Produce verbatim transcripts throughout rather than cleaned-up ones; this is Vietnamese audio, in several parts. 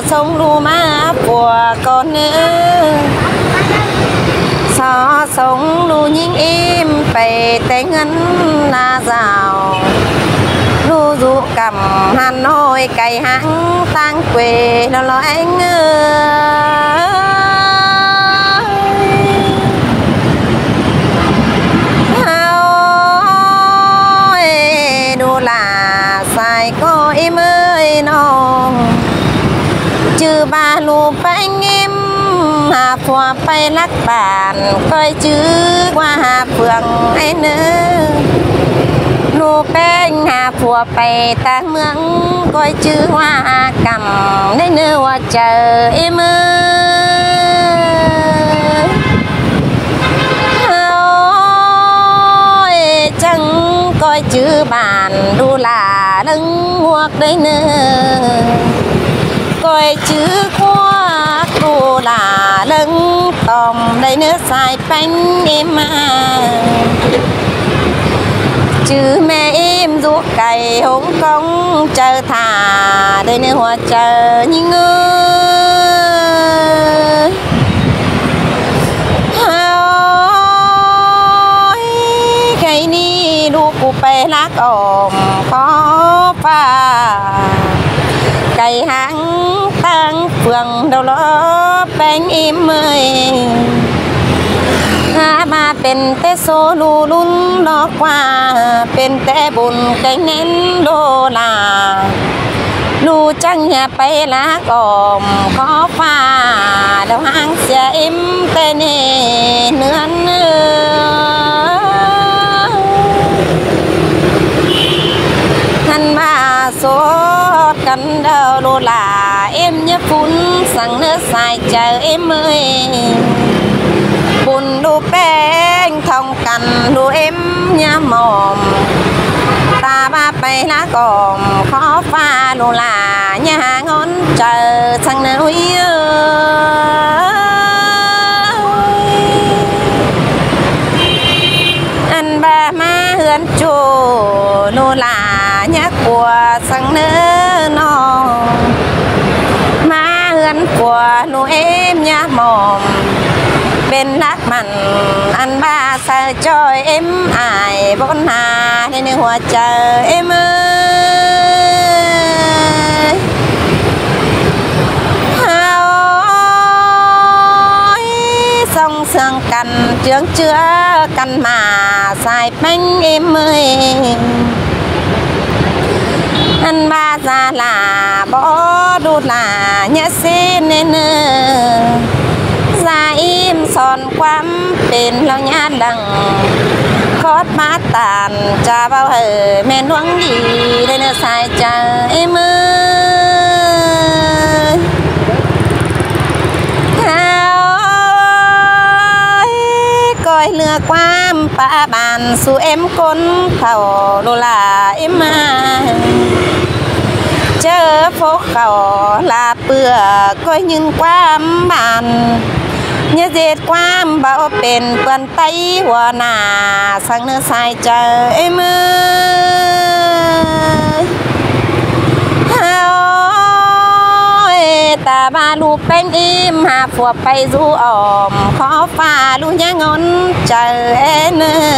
sống lu má của con nữa sao sống lu những im về té ngân là rào lu dụ cầm Hà Nội cày hãng tăng quê nó lo anh ơi đu là xài có em ơi nó chứ ba lu bánh em hà phò bay lắc bàn coi chứ qua hà phường ấy nữa lu bánh hà phò bay ta mương coi chứ hoa cầm đến nữa chờ em ơi chẳng coi chứ bàn đu là lưng hoặc đấy nữa coi chứ khoác đu là lưng tòm đây nữa xài bánh em à chứ mẹ em ruột cày hống công chờ thả đây nữa hoa chờ như ngơi cái ni đu cụ bè lắc ôm khó pha cày hãng tăng phường đâu lo bánh em ơi màเป็นแต่โซลูลุนลอกว่าเป็นแต่บุญไก่เน้นโดลาลูจังอย่าไปละกอมขอฟ้าเดาหางเสียอิ่มแต่เน่เนื้อเนื้อท่านมาโสดกันเดาโลลาเอ็มยะฟุ้นสั่งเนื้อสายใจเอ็มเอ้ยบุญดูแป้งทองกันดูเอ็มยาหมอมตาบ้าไปละกอมขอฟ้าโลลาญางอนเจอทั้งเนื้ออันบ้ามาเฮือนจูโลลาญากัวสังเนื้อนอมาเฮือนกัวโลเอ็มยาหมอมเป็นรักมันอันบ้าใส่จอยเอ็มอายบนหาในในหัวใจเอ็มเอ้ยเอาส่งเสียงกันเจืองเจือกันมาใส่แป้งเอ็มเอ้ยอันบ้าซาลาบ่ดูลาเนี่ยเส้นเนื้อสายอิ่มสอนความเป็นเราญาดังคอดมาตานจะเบาเหอแม่นวงดีได้เนื้อสายใจมือก้อยเลือกความป้าบานสู่เอ็มคนเข่าโลลาเอ็มมาเจอพวกเขาลาเปื่อก้อยยืนความบานเนื้อเด็ดความเบาเป็นเปื่อนไตหัวหน้าสั่งเนื้อสายใจมือตาบาลูกเป็นอิ่มหาผัวไปสู่ออมขอฟ้าลูกยังงอนเจอเอ็น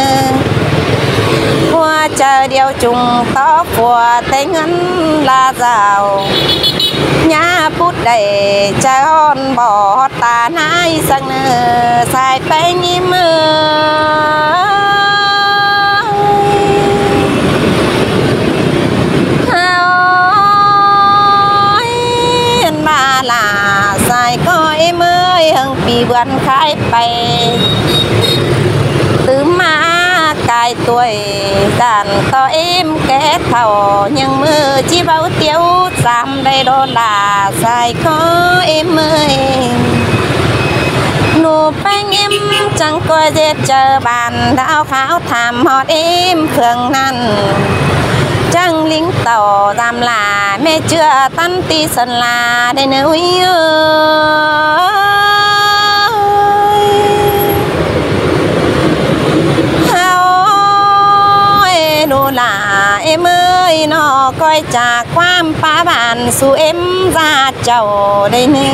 ผัวเจอเดียวจุงต่อผัวแต่เงินลาเจ้าญาพุดได้เจ้าบ่ตาหายสังเนื้อใส่ไปยิ้มมือลาใส่ก้อยเมื่อยหังปีเบือนขายไปตื่นมากายตัวด่านต่อเอ็มแก่เท่ายังมือจีเบาเตี้ยวสามได้โดนลาใส่ก้อยเมื่อยหนูแป้งเอ็มจังก้อยเด็ดเจอบานดาวขาวถามฮอดเอ็มเพื่องนั้นจังลิงต่อตามลาแม่เชื่อตันตีสันลาได้เนื้อวิวเฮาดูลาเอ็มเอ้ยนอก้อยจากความป้าบาน su em ra chầu đây nè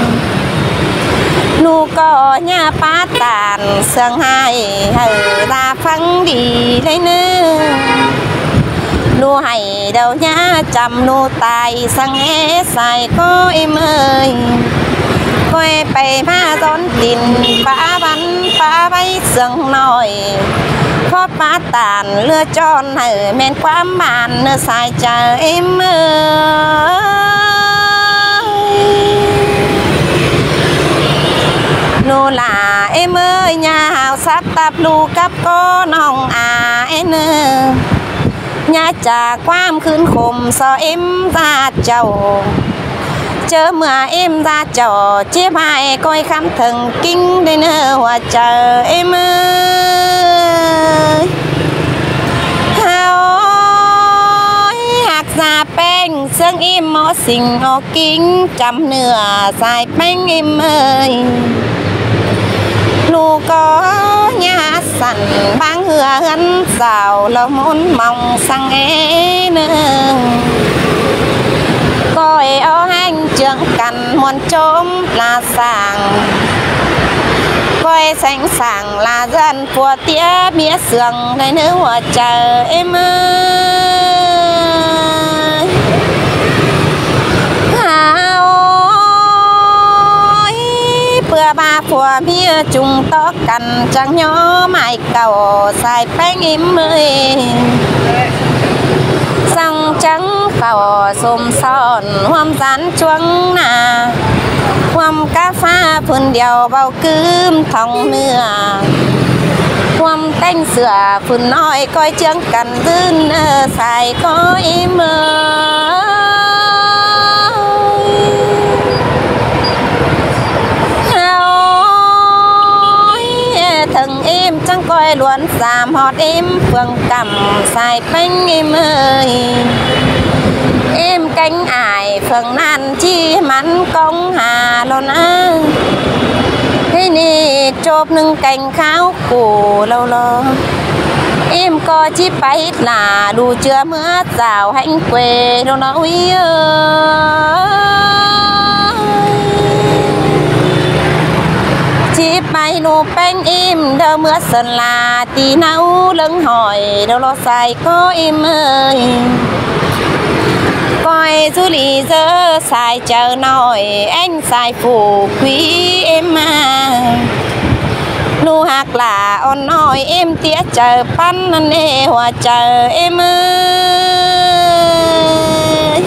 nu có nhà phá tàn sương hai hở ra phăng đi đây nè nu hay đâu nhá chăm nu tài sang nghe xài có em ơi quay bay ma đón tin phá bắn phá bay sương nồi khó phá tàn lưa tròn hở men quá màn nơ xài chờ em ơi nô là em ơi nhà hào sát tạp lù cắp có nòng à em ơi nhà trà quam khuyên khùm so em ra chầu chớ mà em ra chầu chiếc hai coi khám thần kinh đây nơ hòa chờ em ơi hào hạt già beng sương em mó xinh mó kính trăm nửa dài beng em ơi lu có nhà sẵn bang hừa hân xào là muốn mong sang é nữa coi ở hành trường cằn muôn trôm là sàng coi sánh sàng là dân của tía mía sườn đây nữ hòa chờ em ơi bữa ba phùa mía chung tó cằn chẳng nhớ mày cầu xài bánh em ơi răng trắng khẩu xôm son hoam rán chuông nà hoam cá pha phun đèo bao cơm thòng nửa hoam tanh sữa phun nói coi chương cần dưng xài có em ơi thằng em chẳng coi luôn giảm hot em phương cầm xài bánh em ơi em cánh ải phương nan chi mắn công hà lon á thế nè chộp nâng cành kháo cổ lâu lo em có chi bay là đủ chưa mưa rào hạnh quê đâu nó uy chi bay nụ bánh em đâu mưa sân là tí nấu lưng hỏi đâu lo xài có em ơi coi du lý dơ xài chờ nổi anh xài phủ quý em à nụ hạc là on nói em tía chờ pan năn nê hòa chờ em ơi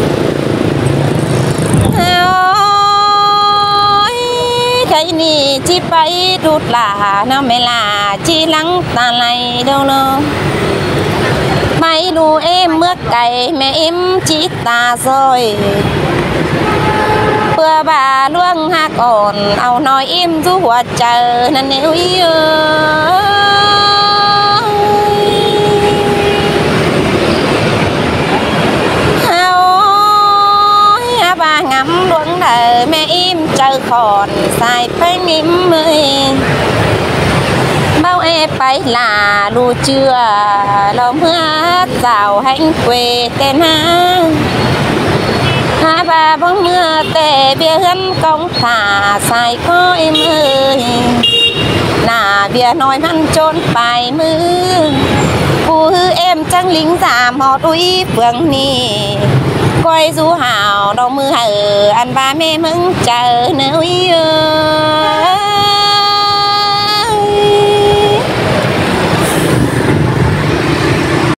thấy nì chi bay đút là nó mới là chi lắng ta lại đâu nó máy đu em mướt cày mẹ em chỉ ta rồi bữa bà luôn hát ổn ao nói em du hòa chờ nên nếu yêu bà ngắm luôn đời mẹ em chờ còn xài bánh em ơi bao em phải là đủ chưa lòng mưa rào hạnh quê tên ha ha bà bóng mưa tề bia hân công thả xài có em ơi là bia nói măn trốn bài mưa phù hư em trăng lính giảm họ đuôi phương nì coi du hào đâu mưa hở ăn ba mẹ mừng chờ nếu yêu